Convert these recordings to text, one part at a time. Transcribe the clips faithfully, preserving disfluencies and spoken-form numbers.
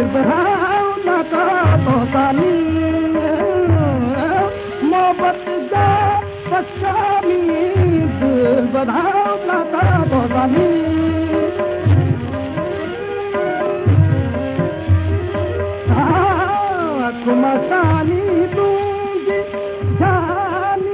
भावना का तोतानी मोहब्बत जा पश्चामी दिल भावना का तोतानी मसानी दूंगी जानी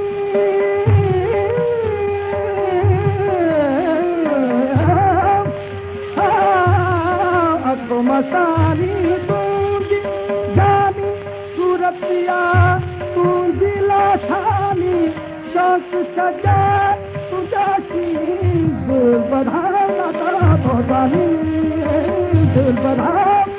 मसानी दूंगी जानी सूरतिया दूंगी लाशानी शौक सजा तुझासी दिल बढ़ाना तारा भोगानी दिल बढ़ा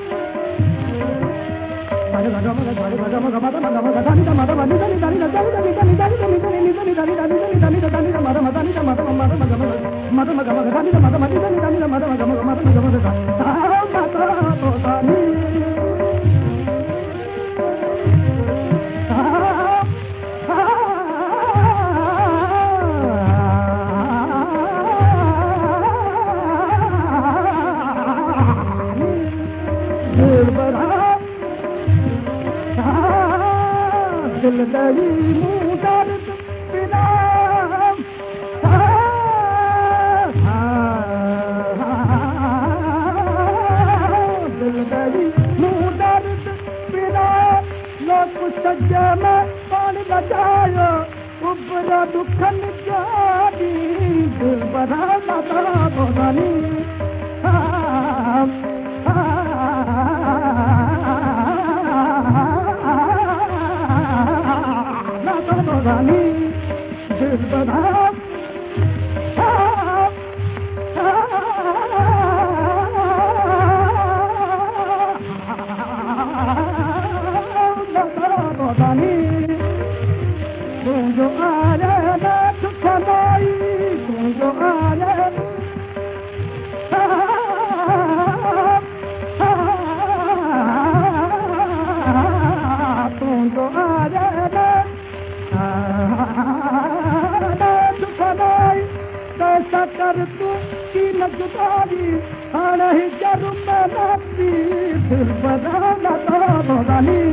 दिल दरी मुदर पिना दिल दरी मुदर पिना लोक सज में पानी बचायो उबरा दुखन जानी दिल बढ़ाना तारा भोगानी भोगानी दिल बढ़ा भोगानी तू जो आया ना सुखदाई तू जो आया तू जो आया कैसा कर तू की नजदारी हाणे ही जरूर में नाती दिल बढ़ाना तारा भोगानी